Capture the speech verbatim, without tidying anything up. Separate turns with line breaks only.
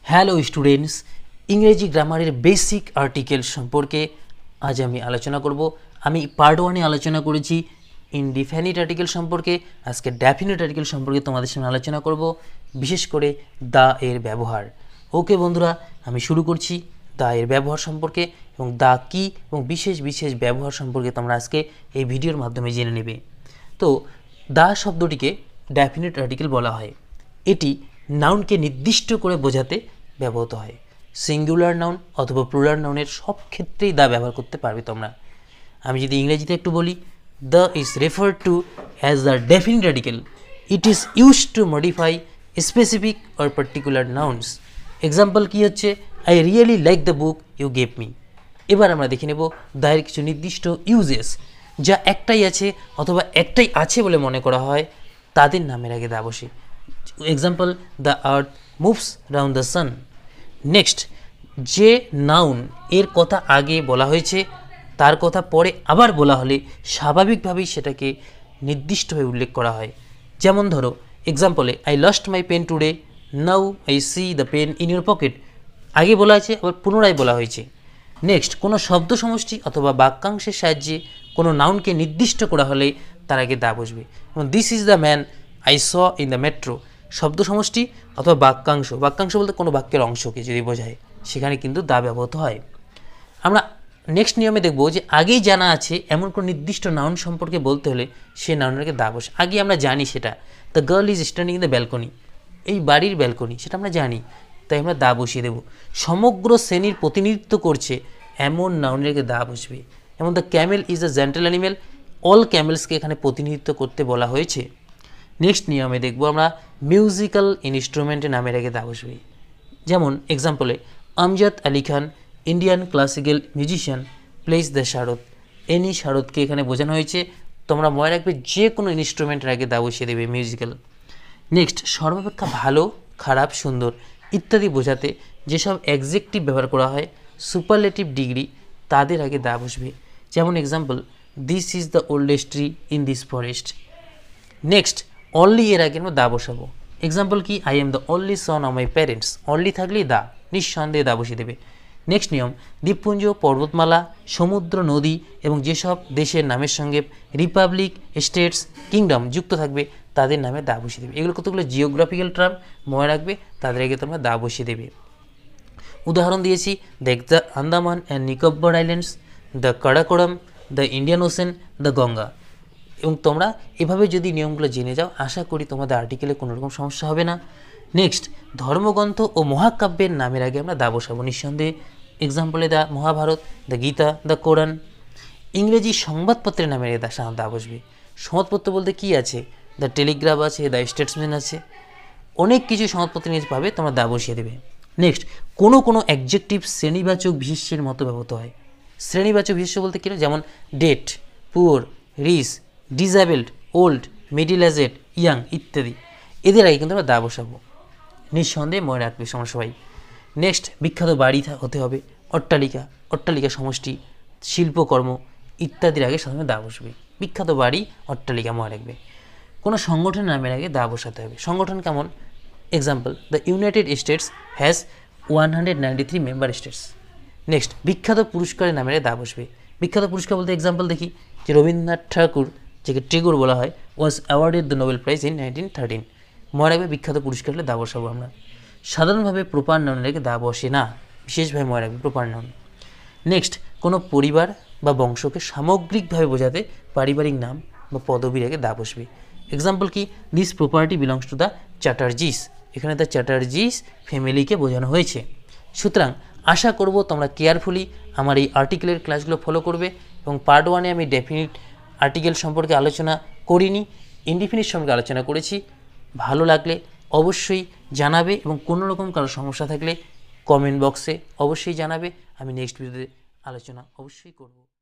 Hello students, ইংরেজি গ্রামারের basic article সম্পর্কে আজ আমি আলোচনা করব। আমি পার্ট ওয়ানে আলোচনা করেছি ইনডিফিনিট আর্টিকেল সম্পর্কে, আজকে ডেফিনিট আর্টিকেল সম্পর্কে তোমাদের সামনে আলোচনা করব, বিশেষ করে দা এর ব্যবহার। ওকে বন্ধুরা, আমি শুরু করছি দা এর ব্যবহার সম্পর্কে এবং দা কি এবং বিশেষ বিশেষ ব্যবহার সম্পর্কে তোমরা আজকে এই ভিডিওর মাধ্যমে জেনে নেবে। তো দা শব্দটিকে ডেফিনিট আর্টিকেল বলা হয়। এটি নাউনকে নির্দিষ্ট করে বোঝাতে ব্যবহৃত হয়। সিঙ্গুলার নাউন অথবা প্লুরাল নাউনের সব ক্ষেত্রেই দা ব্যবহার করতে পারবে তোমরা। আমি যদি ইংরেজিতে একটু বলি, the is referred to as the definite article. It is use to modify specific or particular nouns. Example কী হচ্ছে, I really like the book you gave me. এবার আমরা দেখে নেব দায়ের কিছু নির্দিষ্ট ইউজেস, যা একটাই আছে অথবা একটাই আছে বলে মনে করা হয়, তাদের নামের আগে দা বসে। Example, the earth moves round the sun. Next, যে নাউন এর কথা আগে বলা হয়েছে তার কথা পরে আবার বলা হলে স্বাভাবিকভাবেই সেটাকে নির্দিষ্টভাবে উল্লেখ করা হয়। যেমন ধরো এক্সাম্পলে, I lost my pen today, now I see the pen in your pocket. আগে বলা আছে, আবার পুনরায় বলা হয়েছে। নেক্সট, কোনো শব্দ সমষ্টি অথবা বাক্যাংশের সাহায্যে কোনো নাউনকে নির্দিষ্ট করা হলে তার আগে দা বসবে। এবং this is the man I saw in the metro. শব্দ সমষ্টি অথবা বাক্যাংশ, বাক্যাংশ বলতে কোনো বাক্যের অংশকে যদি বোঝায়, সেখানে কিন্তু দা ব্যবহৃত হয়। আমরা নেক্সট নিয়মে দেখব যে আগেই জানা আছে এমন কোনো নির্দিষ্ট নাউন সম্পর্কে বলতে হলে সে নাউনের দা বসে। আগে আমরা জানি সেটা, the girl is standing in the balcony, এই বাড়ির ব্যালকনি, সেটা আমরা জানি, তাই আমরা দা বসিয়ে দেব। সমগ্র শ্রেণীর প্রতিনিধিত্ব করছে এমন নাউনের দা বসবে। যেমন the camel is a gentle animal, all ক্যামেলসকে এখানে প্রতিনিধিত্ব করতে বলা হয়েছে। নেক্সট নিয়মে দেখব আমরা মিউজিক্যাল ইনস্ট্রুমেন্টের নামের আগে দা বসবে। যেমন এক্সাম্পলে, Amjad Ali Khan Indian classical musician plays the sarod. Any শারদকে এখানে বোঝানো হয়েছে। তোমরা মনে রাখবে যে কোনো ইনস্ট্রুমেন্টের আগে দা বসিয়ে দেবে মিউজিক্যাল। নেক্সট, সর্বাপেক্ষা ভালো, খারাপ, সুন্দর ইত্যাদি বোঝাতে যেসব অ্যাডজেক্টিভ ব্যবহার করা হয়, সুপারলেটিভ ডিগ্রি, তাদের আগে দা বসবে। যেমন example, this is the oldest tree in this forest. Next, only এর আগে আমরা দা বসাবো। এক্সাম্পল কি, I am the only son of my parents. Only থাকলেই দা, নিঃসন্দেহে দা বসিয়ে দেবে। নেক্সট নিয়ম, দ্বীপপুঞ্জ, পর্বতমালা, সমুদ্র, নদী এবং যেসব দেশের নামের সঙ্গে রিপাবলিক, স্টেটস, কিংডম যুক্ত থাকবে তাদের নামে দা বসিয়ে দেবে। এগুলো কতগুলো জিওগ্রাফিক্যাল টার্ম, মনে রাখবে, তাদের আগে তোমরা দা বসিয়ে দেবে। উদাহরণ দিয়েছি, দেখ the Andaman and Nicobar Islands, the Karakoram, the Indian Ocean, the Ganga. এবং তোমরা এভাবে যদি নিয়মগুলো জেনে যাও, আশা করি তোমাদের আর্টিকেলে কোনো রকম সমস্যা হবে না। নেক্সট, ধর্মগ্রন্থ ও মহাকাব্যের নামের আগে আমরা দা বসাবো নিঃসন্দেহে। এক্সাম্পলে, the Mahabharata, the Gita, the Quran. ইংরেজি সংবাদপত্রের নামের আগে দা দা বসবে। সংবাদপত্র বলতে কি আছে, দ্য টেলিগ্রাফ আছে, দ্য স্টেটসম্যান আছে, অনেক কিছু সংবাদপত্র নিয়ে পাবে, তোমরা দা বসিয়ে দেবে। নেক্সট, কোনো কোনো অ্যাডজেক্টিভ শ্রেণীবাচক বিশেষ্যের মতো ব্যবহৃত হয়। শ্রেণীবাচক বিশেষ্য বলতে কী, যেমন dead, poor, rich, disabled, old, middle aged, young ইত্যাদি, এদের আগে কিন্তু আমরা দা বসাবো। নিঃসন্দেহে মনে রাখবে তোমরা সবাই। নেক্সট, বিখ্যাত বাড়ি হতে হবে, অট্টালিকা, অট্টালিকা সমষ্টি, শিল্পকর্ম ইত্যাদির আগে সাধারণত দা বসবে। বিখ্যাত বাড়ি, অট্টালিকা মনে রাখবে। কোনো সংগঠনের নামের আগে দা বসাতে হবে। সংগঠন কেমন, example, the United States has one hundred ninety three member states. Next, বিখ্যাত পুরস্কারের নামের আগে দা বসবে। বিখ্যাত পুরস্কার বলতে এক্সাম্পল দেখি, যে রবীন্দ্রনাথ ঠাকুর, যাকে টেগোর বলা হয়, was awarded the Nobel Prize in nineteen thirteen. মনে রাখবে, বিখ্যাত পুরস্কার হলে দা বসাবো আমরা। সাধারণভাবে প্রপার নাউনের আগে দা বসে না, বিশেষভাবে মনে রাখবে প্রপার নাউন। নেক্সট, কোনো পরিবার বা বংশকে সামগ্রিকভাবে বোঝাতে পারিবারিক নাম বা পদবীর আগে দা বসবে। এক্সাম্পল কি, this property belongs to the Chatterjees. এখানে দ্য চ্যাটার্জিস ফ্যামিলিকে বোঝানো হয়েছে। সুতরাং আশা করব তোমরা কেয়ারফুলি আমার এই আর্টিকেলের ক্লাসগুলো ফলো করবে। এবং পার্ট ওয়ানে আমি ডেফিনিট আর্টিকেল সম্পর্কে আলোচনা করিনি, ইনডিফিনিট সম্পর্কে আলোচনা করেছি। ভালো লাগলে অবশ্যই জানাবে এবং কোনো রকম কারো সমস্যা থাকলে কমেন্ট বক্সে অবশ্যই জানাবে। আমি নেক্সট ভিডিওতে আলোচনা অবশ্যই করব।